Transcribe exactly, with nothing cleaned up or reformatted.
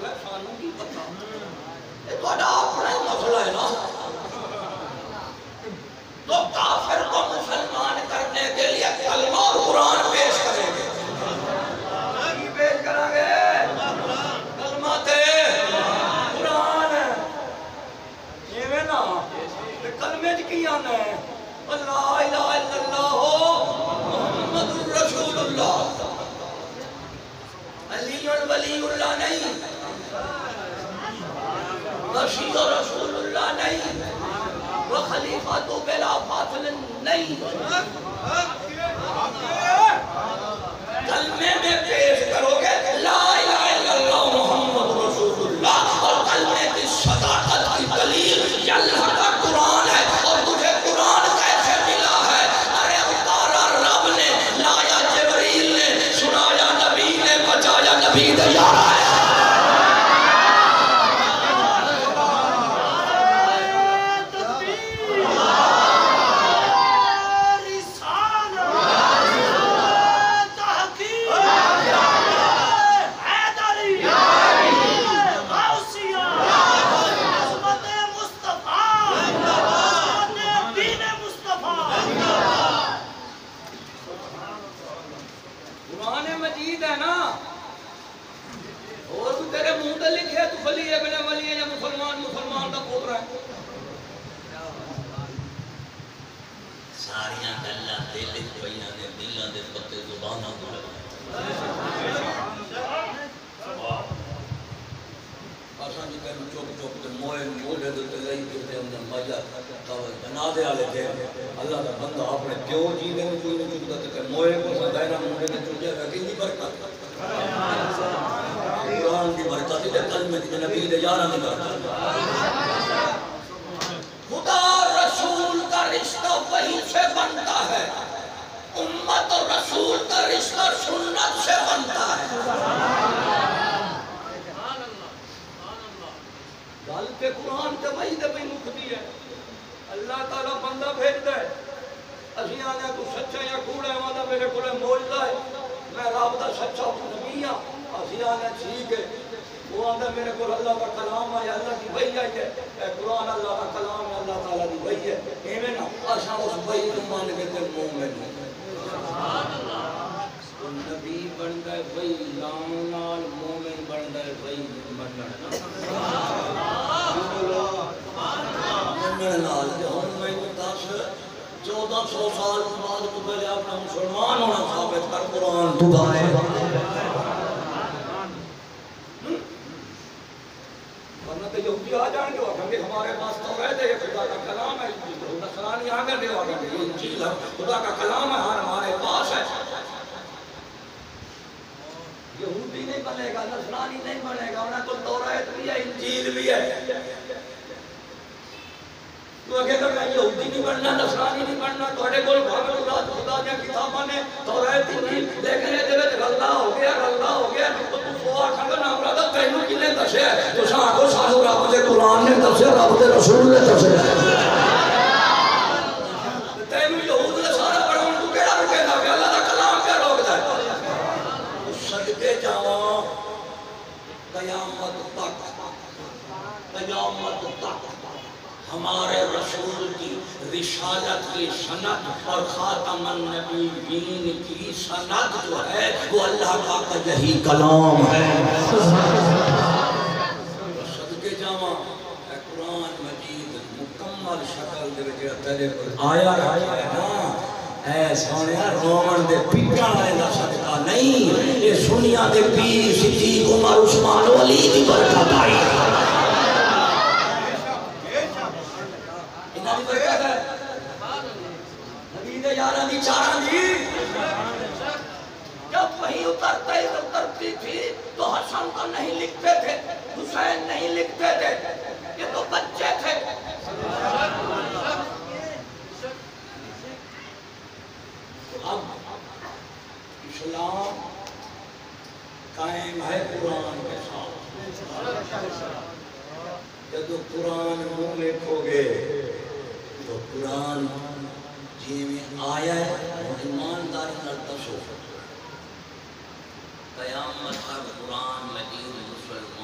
ہے سانوں کی پتا یہ تو اپنا مسئلہ ہے نا تو کافر کو مسلمان کرنے کے لیے کلمہ اور قرآن پیش کریں گے کی پیش کریں گے کلمہ تے قرآن یہ میں نا کلمے کی آنا ہے لا الہ الا اللہ محمد رسول اللہ علی ولی اللہ نہیں رشید رسول اللہ نہیں وہ خلیفہ تو بلا فاصل نہیں کلمے میں پیش کرو گے لا الہ الا اللہ محمد رسول اللہ اور کلمے کی صداقت کی دلیل یہ اللہ کا قرآن ہے اور تجھے قرآن کیسے ملا ہے ارے اتارا رب نے لایا جبریل نے سنایا نبی نے بچایا نبی نے یارا ہے اللہ کا بندہ اپنے پیو جی میں جو نہیں چکتا کہ موئے کو سدائنا موئے نے چوجے گا کہیں برکت قرآن کی برکت ہے کلمہ کی نبی دے یارہ میں کرتا خدا رسول کا رشتہ وہی سے بنتا ہے امت اور رسول کا رشتہ سنت سے بنتا ہے گل کے قرآن کے وہی دے بھی مکھتی ہے اللہ تعالیٰ بندہ بھیج دے اسی آنے تو سچا یا کوڑا ہے وہاں میرے کو موجزہ ہے میں رابطہ سچا نبی ہاں اسی آنے ٹھیک ہے وہ آنے میرے کو اللہ کا کلام ہے اللہ کی وحی ہے اے قرآن اللہ کا کلام ہے اللہ تعالیٰ کی وحی ہے ایمیں نا آشا اس وحی کو مان کے تے مومن ہے نبی بن گئے وحی لال مومن بن گئے وحی بن گئے نال ہم میں دس چودہ سو سال بعد تو پہلے اپنا مسلمان ہونا ثابت کر قرآن تو دائے ورنہ تو یہودی آ جائیں گے کہ ہمارے پاس تو رہتے ہیں خدا کا کلام ہے نصرانی آ گئے یہ انجیل ہے خدا کا کلام ہے ہمارے پاس ہے یہودی نہیں بنے گا نصرانی نہیں بنے گا انہیں تو توریت بھی ہے انجیل بھی ہے تو اگر میں یہودی نہیں بننا نصرانی نہیں بننا توڑے کول بھاگل اللہ خدا دیا کتاباں نے توریت انجیل لیکن یہ دے غلطہ ہو گیا غلطہ ہو گیا تو تو سو آکھا گا نام رہا تینوں کی نے دسے تو ساں کو سانو رب دے قرآن نے دسے رب دے رسول نے دسے تینوں یہود نے سارا پڑھوں تو کیڑا رکے دا کہ اللہ دا کلام کیا روک دا ہے صدقے جاواں قیامت تک قیامت تک ہمارے رسول کی رسالت کی سند اور خاتم النبیین کی سند جو ہے وہ اللہ کا یہی کلام ہے صدقے جاواں اے قرآن مجید مکمل شکل دے وچ تیرے کول آیا ہے نا اے سونیا رومن دے پیٹاں والے دا صدقہ نہیں یہ سنیاں دے پیر صدیق عمر عثمان علی دی برکت آئی یارہ دی چارہ دی جب وہی اترتے اترتی تھی تو حسن تو نہیں لکھتے تھے حسین نہیں لکھتے تھے یہ تو بچے تھے اب اسلام قائم ہے قرآن کے ساتھ جب قرآن منہ لکھو گے تو قرآن جی میں آیا ہے اور ایمانداری نال دسو قیامت تک قرآن مجید مسلمان